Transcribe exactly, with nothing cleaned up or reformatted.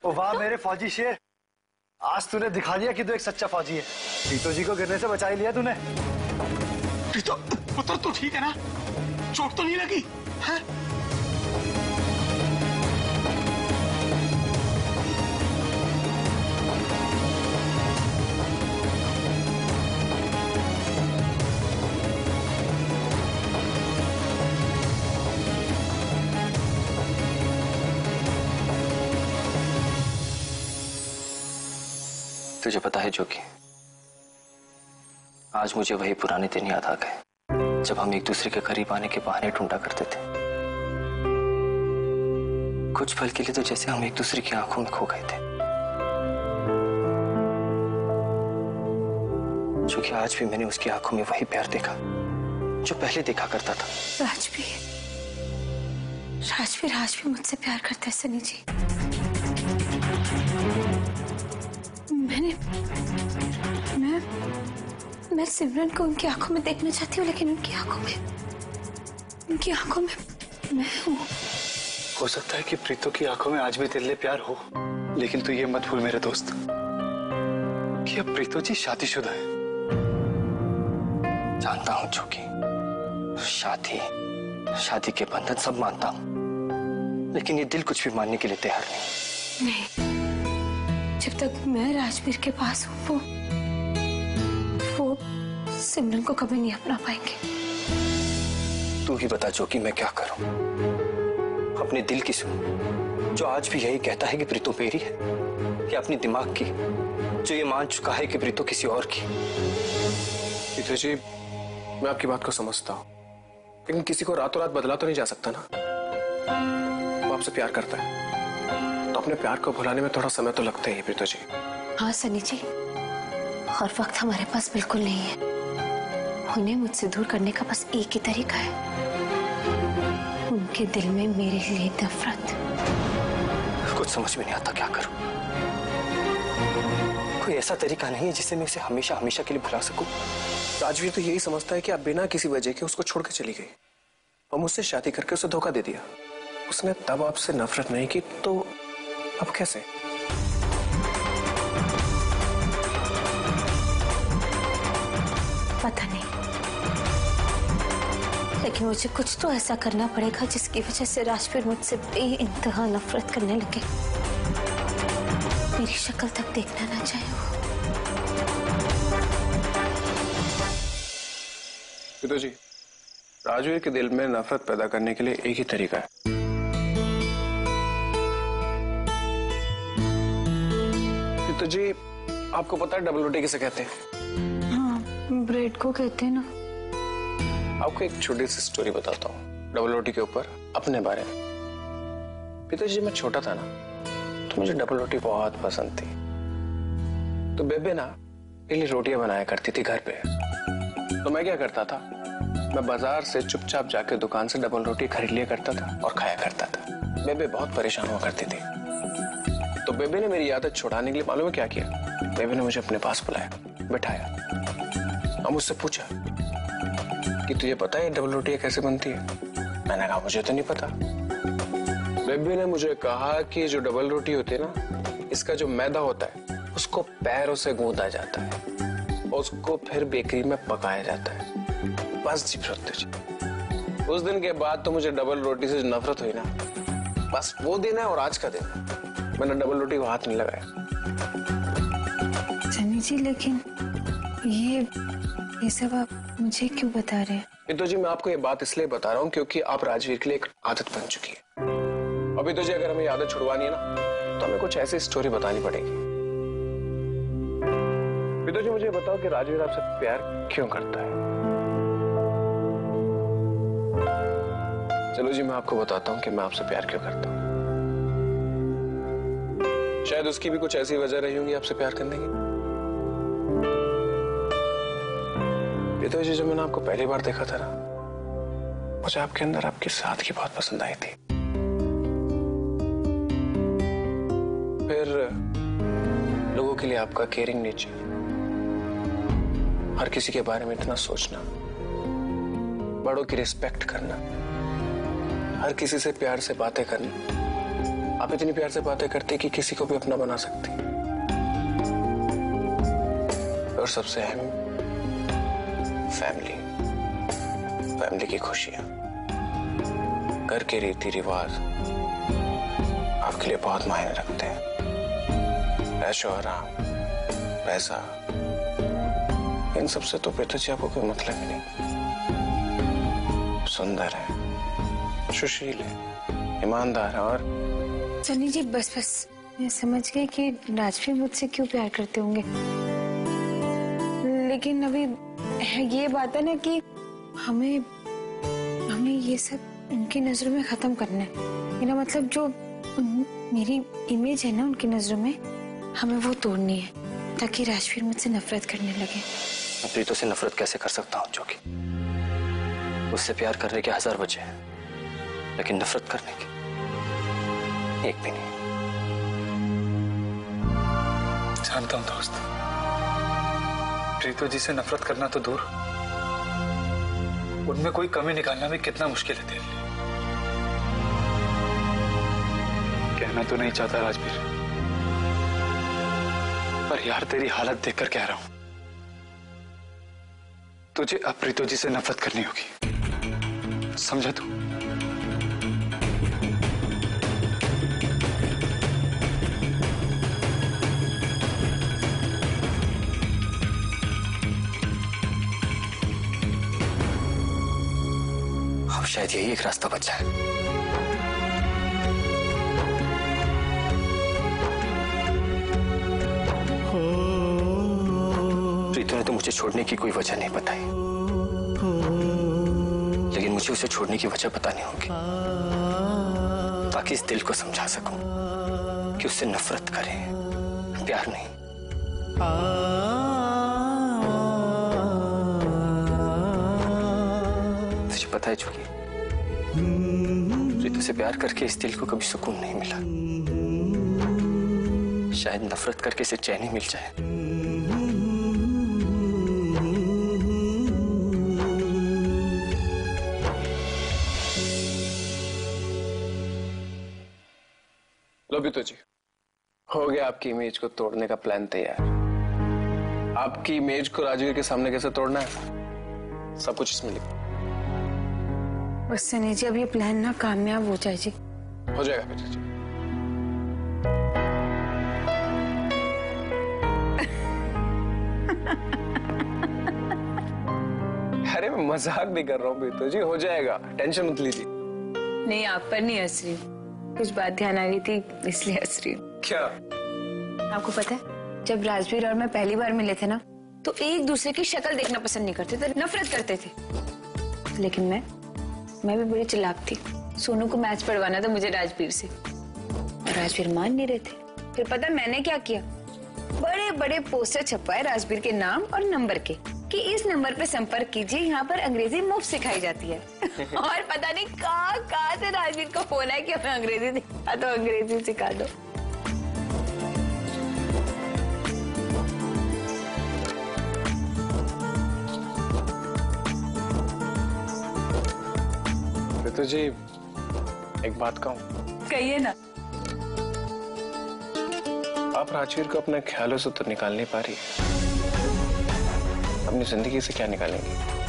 वाह मेरे फौजी शेर, आज तूने दिखा दिया कि तू एक सच्चा फौजी है। प्रीतो जी को गिरने से बचा ही लिया तूने। प्रीतो पुत्र तू ठीक है ना? चोट तो नहीं लगी है? तुझे पता है जो कि आज मुझे वही पुराने दिन याद आ गए जब हम एक दूसरे के करीब आने के बहाने ढूंढा करते थे। कुछ पल के लिए तो जैसे हम एक दूसरे की आंखों में खो गए थे। जो कि आज भी मैंने उसकी आंखों में वही प्यार देखा जो पहले देखा करता था। राजवीर, राजवीर आज भी मुझसे प्यार करता है सनी जी। मैंने मैं मैं सिमरन को उनकी आंखों में देखना चाहती हूँ, लेकिन उनकी आंखों में उनकी आंखों में मैं हूँ। हो सकता है कि प्रीतो की आंखों में आज भी तेरे लिए प्यार हो, लेकिन तू ये मत भूल मेरे दोस्त कि अब प्रीतो जी शादीशुदा है। जानता हूँ जो कि शादी शादी के बंधन सब मानता हूँ, लेकिन ये दिल कुछ भी मानने के लिए तैयार नहीं। नहीं, जब तक मैं राजवीर के पास हूँ वो वो सिमरन को कभी नहीं अपना पाएंगे। तू ही बता जो कि मैं क्या करूं? अपने दिल की सुन जो आज भी यही कहता है कि प्रीतो मेरी है, या अपने दिमाग की जो ये मान चुका है कि प्रीतो किसी और की? प्रीतो जी, मैं आपकी बात को समझता हूँ, लेकिन किसी को रातों रात बदला तो नहीं जा सकता ना। वो आपसे प्यार करता है तो अपने प्यार को भुलाने में थोड़ा समय तो लगता ही प्रीतो जी। हाँ सनी जी, और वक्त हमारे पास बिल्कुल नहीं है। उन्हें मुझसे दूर करने का बस एक ही तरीका है, उनके दिल में मेरे लिए नफरत। कुछ समझ में नहीं आता क्या करूं। कोई ऐसा तरीका नहीं है जिससे मैं उसे हमेशा हमेशा के लिए भुला सकूं। राजवीर तो यही समझता है कि आप बिना किसी वजह के उसको छोड़ के चली गई और मुझसे शादी करके उसे धोखा दे दिया। उसने तब आपसे नफरत नहीं की तो अब कैसे? पता नहीं, लेकिन मुझे कुछ तो ऐसा करना पड़ेगा जिसकी वजह से राजवीर मुझसे बेइंतहा नफरत करने लगे, मेरी शक्ल तक देखना ना चाहे वो। प्रीतो जी, राजवीर के दिल में नफरत पैदा करने के लिए एक ही तरीका है। प्रीतो जी, आपको पता है डबल रोटी किसे कहते हैं? हाँ, ब्रेड को कहते हैं ना। आपको एक छोटी सी स्टोरी बताता हूँ डबल रोटी के ऊपर, अपने बारे में। प्रीतो जी, मैं छोटा था ना तो मुझे डबल रोटी बहुत पसंद थी। तो बेबे ना मेरे लिए रोटियां बनाया करती थी घर पे। तो मैं क्या करता था, मैं बाजार से चुपचाप जाके दुकान से डबल रोटी खरीद लिया करता था और खाया करता था। बेबे बहुत परेशान हुआ करती थी। तो बेबे ने मेरी आदत छुड़ाने के लिए मालूम है क्या किया? बेबे ने मुझे अपने पास बुलाया, बैठाया और मुझसे पूछा कि तुझे पता है डबल रोटियां कैसे बनती है? मैंने कहा मुझे तो नहीं पता। बेबे ने मुझे कहा कि जो डबल रोटी होती है ना, इसका जो मैदा होता है उसको पैरों से गूंदा जाता है और उसको फिर बेकरी में पकाया जाता है। बस जी प्रीतो जी, उस दिन के बाद तो मुझे डबल रोटी से नफरत हुई ना, बस वो दिन है और आज का दिन है, मैंने डबल रोटी को हाथ नहीं लगाया। सनी जी, लेकिन ये ये सब आप मुझे क्यों बता रहे हैं? प्रीतो जी, मैं आपको ये बात इसलिए बता रहा हूँ क्योंकि आप राजवीर के लिए एक आदत बन चुकी है। अभी तो जी अगर हमें आदत छुड़वानी है ना तो हमें कुछ ऐसी स्टोरी बतानी पड़ेगी। प्रीतो जी, मुझे बताओ कि राजवीर आपसे प्यार क्यों करता है? चलो जी, मैं आपको बताता हूँ कि मैं आपसे प्यार क्यों करता हूँ। शायद उसकी भी कुछ ऐसी वजह रही होंगी आपसे प्यार करने की। प्रीतो जी, जब मैंने आपको पहली बार देखा था ना, मुझे आपके अंदर आपकी सादगी बहुत पसंद आई थी। फिर लोगों के लिए आपका केयरिंग नेचर, हर किसी के बारे में इतना सोचना, बड़ों की रिस्पेक्ट करना, हर किसी से प्यार से बातें करना, आप इतनी प्यार से बातें करते कि किसी को भी अपना बना सकती, और सबसे अहम फैमिली, फैमिली की खुशियां, घर के रीति रिवाज आपके लिए बहुत मायने रखते हैं। ऐशो आराम, पैसा, इन सबसे तो पिताजी आपको कोई मतलब ही नहीं। सुंदर है, सुशील है, ईमानदार है, और सनी जी बस बस, मैं समझ गई कि राजवीर मुझसे क्यों प्यार करते होंगे, लेकिन अभी ये बात है ना कि हमें हमें ये सब उनकी नजरों में खत्म करना है। मेरा मतलब जो मेरी इमेज है ना उनकी नजरों में, हमें वो तोड़नी है ताकि राजवीर मुझसे नफरत करने लगे। मैं प्रीतो से नफरत कैसे कर सकता हूँ? जो कि उससे प्यार करने के हजार वजह हैं, लेकिन नफरत करने की एक भी नहीं। जानता हूं दोस्त, प्रीतो जी से नफरत करना तो दूर, उनमें कोई कमी निकालना भी कितना मुश्किल है तेरे लिए। कहना तो नहीं चाहता राजवीर, पर यार तेरी हालत देखकर कह रहा हूं, तुझे अब प्रीतो जी से नफरत करनी होगी, समझा तू? अब शायद यही एक रास्ता बचा है। प्रीतो ने तो मुझे छोड़ने की कोई वजह नहीं बताई, लेकिन मुझे उसे छोड़ने की वजह बतानी होगी ताकि इस दिल को समझा सकूं कि उससे नफरत करे, प्यार नहीं। तुझे पता है चूंकि प्रीतो से प्यार करके इस दिल को कभी सुकून नहीं मिला, शायद नफरत करके इसे चैन ही मिल जाए। लो प्रीतो जी, हो गया आपकी इमेज को तोड़ने का प्लान तैयार। आपकी इमेज को राजवीर के सामने कैसे तोड़ना है, सब कुछ इसमें लिखा। बस सनी जी अब ये प्लान ना कामयाब हो जाए जी। हो जाएगा प्रीतो जी। अरे मैं मजाक भी कर रहा हूँ प्रीतो जी, हो जाएगा, टेंशन मत लीजिए। नहीं, आप पर नहीं हंस रही, कुछ बात ध्यान आ गई थी इसलिए हंस रही हूँ। क्या? आपको पता है जब राजवीर और मैं पहली बार मिले थे ना, तो एक दूसरे की शक्ल देखना पसंद नहीं करते थे, नफरत करते थे। लेकिन मैं मैं भी बड़ी चालाक थी। सोनू को मैच पढ़वाना था मुझे राजवीर से, और राजवीर मान नहीं रहे थे। फिर पता मैंने क्या किया, बड़े बड़े पोस्टर छपवाए राजवीर के नाम और नंबर के कि इस नंबर पे संपर्क कीजिए, यहाँ पर अंग्रेजी मुफ्त सिखाई जाती है। और पता नहीं कहाँ कहाँ से राजवीर को फोन है कि हमें अंग्रेजी सिखा दो, अंग्रेजी सिखा दो। प्रीतो जी एक बात कहूं? कहिए ना। आप राजवीर को अपने ख्यालों से तो निकाल नहीं पा रही, अपनी जिंदगी से क्या निकालेंगे?